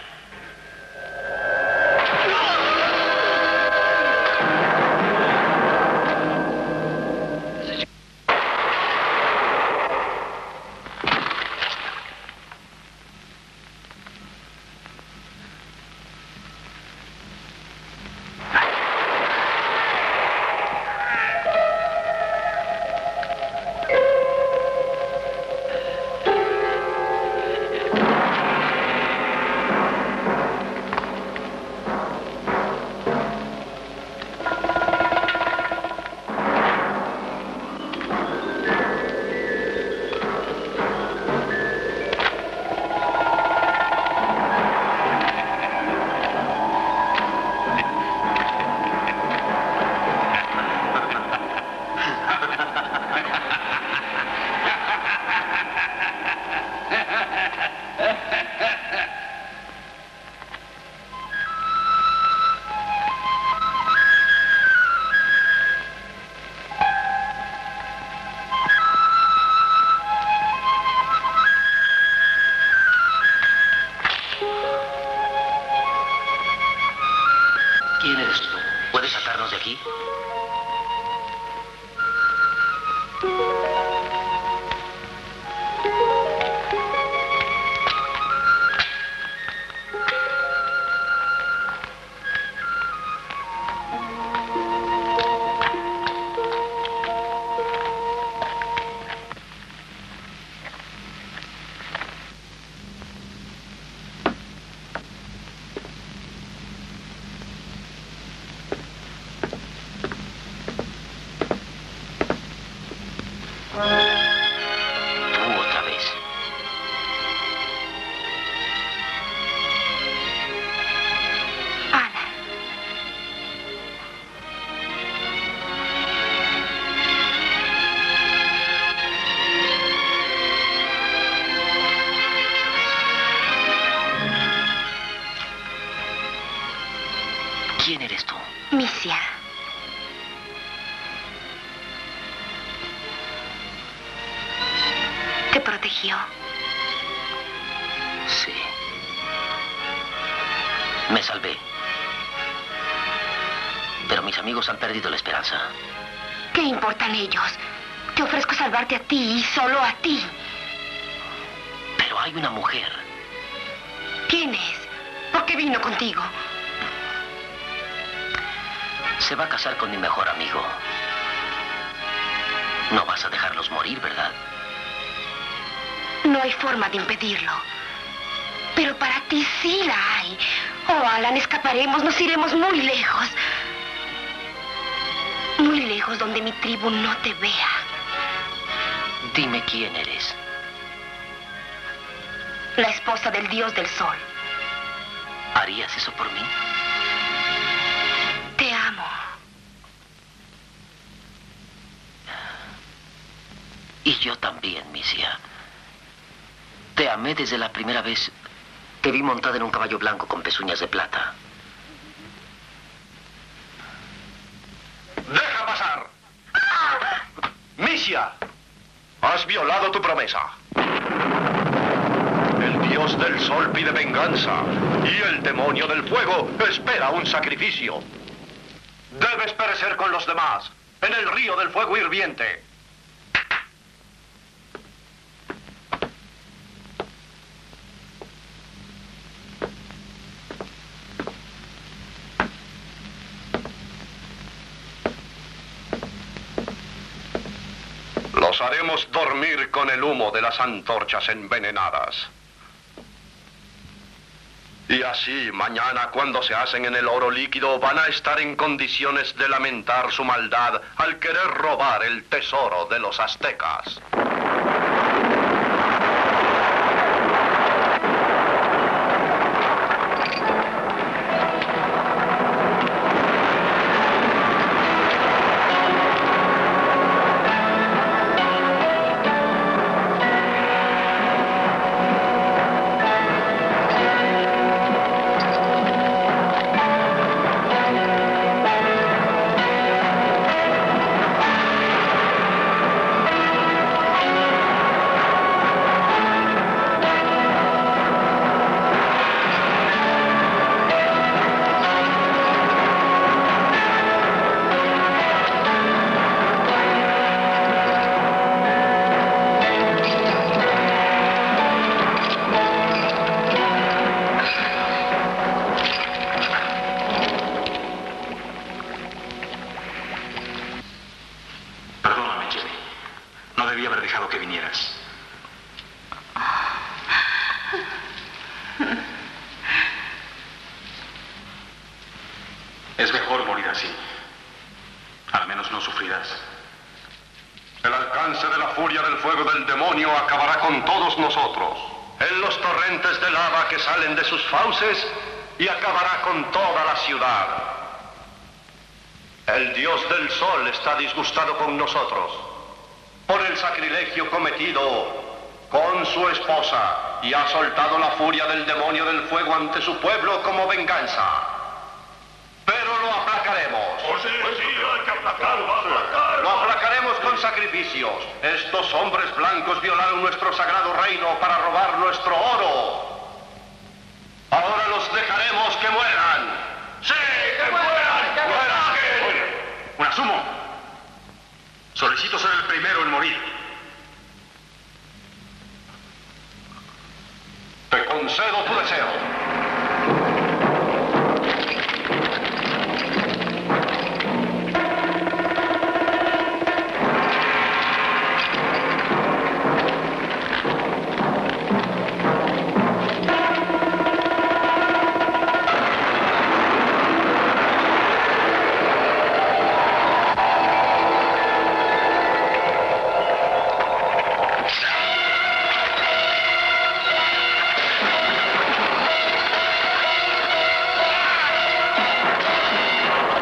¿Quién eres tú? Misia. ¿Te protegió? Sí. Me salvé. Pero mis amigos han perdido la esperanza. ¿Qué importan ellos? Te ofrezco salvarte a ti y solo a ti. Pero hay una mujer. ¿Quién es? ¿Por qué vino contigo? Se va a casar con mi mejor amigo. No vas a dejarlos morir, ¿verdad? No hay forma de impedirlo. Pero para ti sí la hay. Oh, Alan, escaparemos, nos iremos muy lejos. Muy lejos donde mi tribu no te vea. Dime quién eres. La esposa del dios del sol. ¿Harías eso por mí? Te amo. Y yo también, Misia. Te amé desde la primera vez que vi montada en un caballo blanco con pezuñas de plata. ¡Deja pasar! Misia, has violado tu promesa. El dios del sol pide venganza y el demonio del fuego espera un sacrificio. Debes perecer con los demás en el río del fuego hirviente. Los haremos dormir con el humo de las antorchas envenenadas. Y así, mañana, cuando se hacen en el oro líquido, van a estar en condiciones de lamentar su maldad al querer robar el tesoro de los aztecas. Es mejor morir así. Al menos no sufrirás. El alcance de la furia del fuego del demonio acabará con todos nosotros. En los torrentes de lava que salen de sus fauces y acabará con toda la ciudad. El dios del sol está disgustado con nosotros por el sacrilegio cometido con su esposa y ha soltado la furia del demonio del fuego ante su pueblo como venganza. Pero lo aplacaremos. Lo aplacaremos con sacrificios. Estos hombres blancos violaron nuestro sagrado reino para robar nuestro oro. Ahora los dejaremos que mueran. ¡Sí, que mueran! ¡Que mueran! Unasumo, solicito ser el primero en morir. Te concedo tu deseo.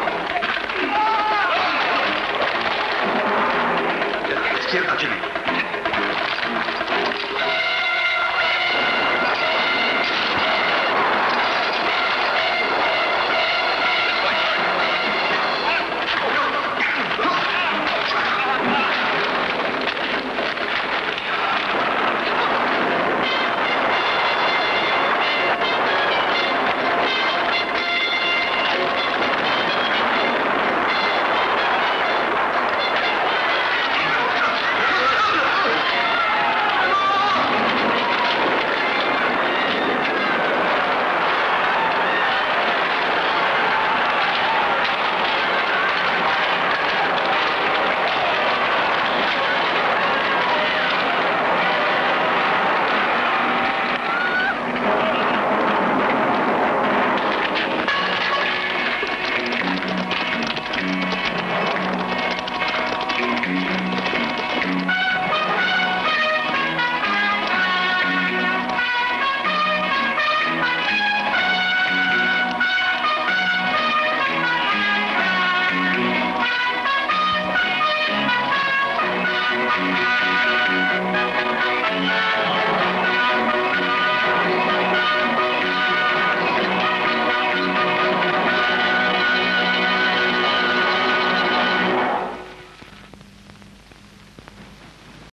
Despierta, Jimmy.